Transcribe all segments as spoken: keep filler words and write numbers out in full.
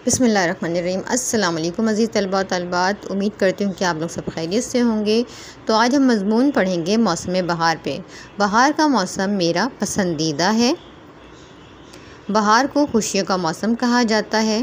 بسم اللہ الرحمن الرحیم۔ السلام علیکم عزیز طلباء و طالبات، امید کرتی ہوں کہ آپ لوگ سب خیریت سے ہوں گے۔ تو آج ہم مضمون پڑھیں گے موسم بہار پہ۔ بہار کا موسم میرا پسندیدہ ہے۔ بہار کو خوشیوں کا موسم کہا جاتا ہے۔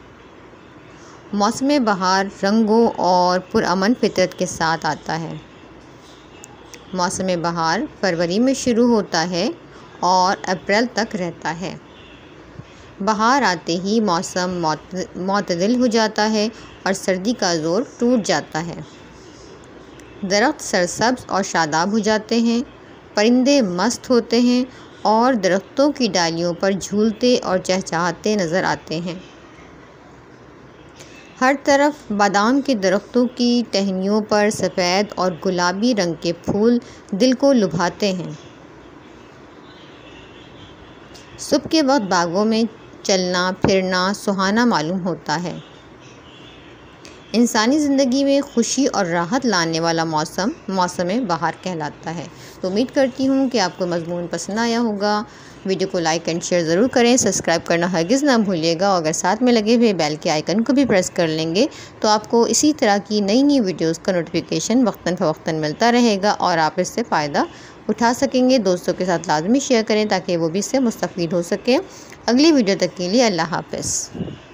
موسم بہار رنگوں اور پرامن فطرت کے ساتھ آتا ہے۔ موسم بہار فروری میں شروع ہوتا ہے اور اپریل تک رہتا ہے۔ بہار آتے ہی موسم معتدل ہو جاتا ہے اور سردی کا زور ٹوٹ جاتا ہے۔ درخت سرسبز اور شاداب ہو جاتے ہیں، پرندے مست ہوتے ہیں اور درختوں کی ڈالیوں پر جھولتے اور چہچہاتے نظر آتے ہیں۔ ہر طرف بادام کے درختوں کی ٹہنیوں پر سفید اور گلابی رنگ کے پھول دل کو لبھاتے ہیں۔ صبح کے وقت باغوں میں چلنا پھرنا سہانا معلوم ہوتا ہے۔ انسانی زندگی میں خوشی اور راحت لانے والا موسم موسم بہار کہلاتا ہے۔ تو امید کرتی ہوں کہ آپ کو مضمون پسند آیا ہوگا۔ ویڈیو کو لائک اینڈ شیئر ضرور کریں، سبسکرائب کرنا ہرگز نہ بھولیے گا، اور اگر ساتھ میں لگے ہوئے بیل کے آئیکن کو بھی پریس کر لیں گے تو آپ کو اسی طرح کی نئی نئی ویڈیوز کا نوٹیفیکیشن وقتاً فوقتاً ملتا رہے گا اور آپ اس سے فائدہ اٹھا سکیں گے۔ دوستوں کے ساتھ لازمی شیئر کریں تاکہ وہ بھی اس سے مستفید ہو سکیں۔ اگلی ویڈیو تک کے لیے اللہ حافظ۔